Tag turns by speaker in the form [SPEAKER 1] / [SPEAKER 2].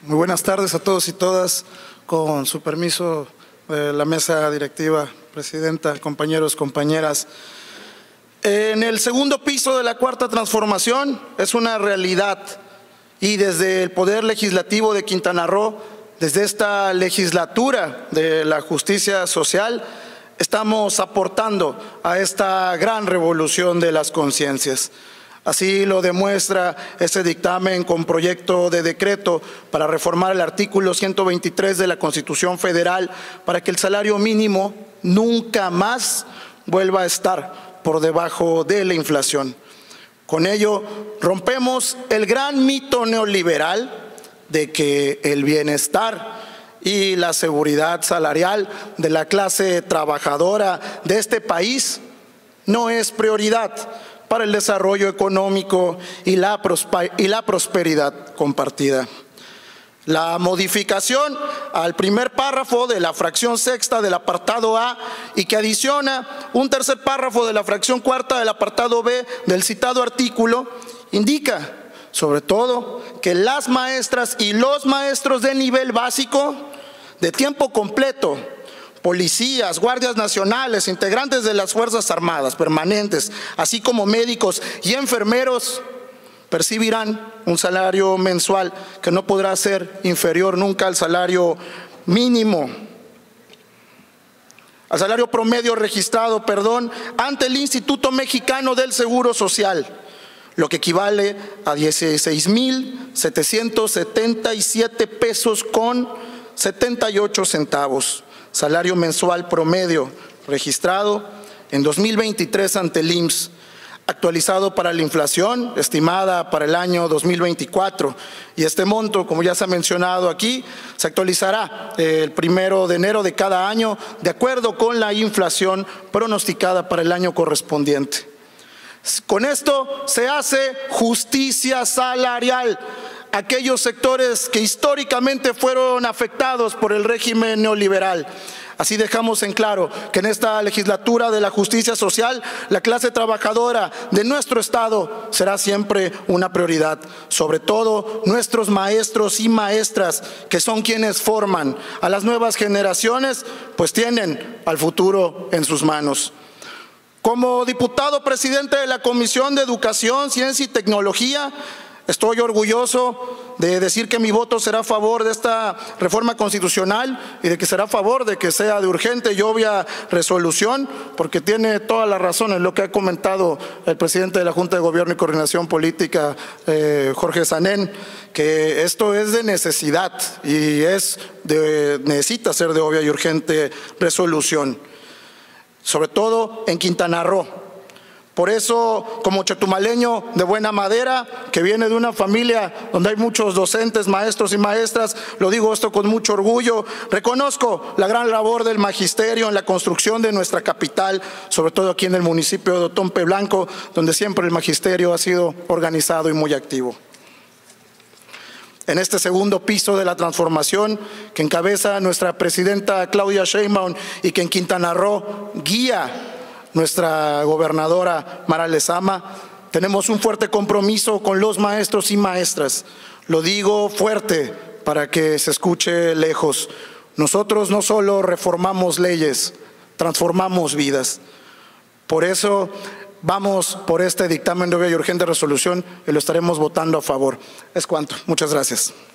[SPEAKER 1] Muy buenas tardes a todos y todas. Con su permiso de la mesa directiva, presidenta, compañeros, compañeras. En el segundo piso de la Cuarta Transformación es una realidad y desde el Poder Legislativo de Quintana Roo, desde esta legislatura de la justicia social, estamos aportando a esta gran revolución de las conciencias. Así lo demuestra este dictamen con proyecto de decreto para reformar el artículo 123 de la Constitución Federal para que el salario mínimo nunca más vuelva a estar por debajo de la inflación. Con ello rompemos el gran mito neoliberal de que el bienestar y la seguridad salarial de la clase trabajadora de este país no es prioridad para el desarrollo económico y la prosperidad compartida. La modificación al primer párrafo de la fracción sexta del apartado A y que adiciona un tercer párrafo de la fracción cuarta del apartado B del citado artículo indica, sobre todo, que las maestras y los maestros de nivel básico de tiempo completo, policías, guardias nacionales, integrantes de las Fuerzas Armadas permanentes, así como médicos y enfermeros, percibirán un salario mensual que no podrá ser inferior nunca al salario mínimo, al salario promedio registrado, ante el Instituto Mexicano del Seguro Social, lo que equivale a 16,777 pesos con 78 centavos. Salario mensual promedio registrado en 2023 ante el IMSS, actualizado para la inflación estimada para el año 2024. Y este monto, como ya se ha mencionado aquí, se actualizará el 1 de enero de cada año de acuerdo con la inflación pronosticada para el año correspondiente. Con esto se hace justicia salarial. Aquellos sectores que históricamente fueron afectados por el régimen neoliberal. Así dejamos en claro que en esta legislatura de la justicia social, la clase trabajadora de nuestro Estado será siempre una prioridad. Sobre todo nuestros maestros y maestras, que son quienes forman a las nuevas generaciones, pues tienen al futuro en sus manos. Como diputado presidente de la Comisión de Educación, Ciencia y Tecnología, estoy orgulloso de decir que mi voto será a favor de esta reforma constitucional y de que será a favor de que sea de urgente y obvia resolución, porque tiene todas las razones lo que ha comentado el presidente de la Junta de Gobierno y Coordinación Política, Jorge Sanén, que esto es de necesidad y necesita ser de obvia y urgente resolución, sobre todo en Quintana Roo. Por eso, como chetumaleño de buena madera, que viene de una familia donde hay muchos docentes, maestros y maestras, lo digo esto con mucho orgullo, reconozco la gran labor del magisterio en la construcción de nuestra capital, sobre todo aquí en el municipio de Otompe Blanco, donde siempre el magisterio ha sido organizado y muy activo. En este segundo piso de la transformación que encabeza nuestra presidenta Claudia Sheinbaum y que en Quintana Roo guía nuestra gobernadora Mara Lezama, tenemos un fuerte compromiso con los maestros y maestras. Lo digo fuerte para que se escuche lejos. Nosotros no solo reformamos leyes, transformamos vidas. Por eso vamos por este dictamen de obvia y urgente resolución y lo estaremos votando a favor. Es cuanto. Muchas gracias.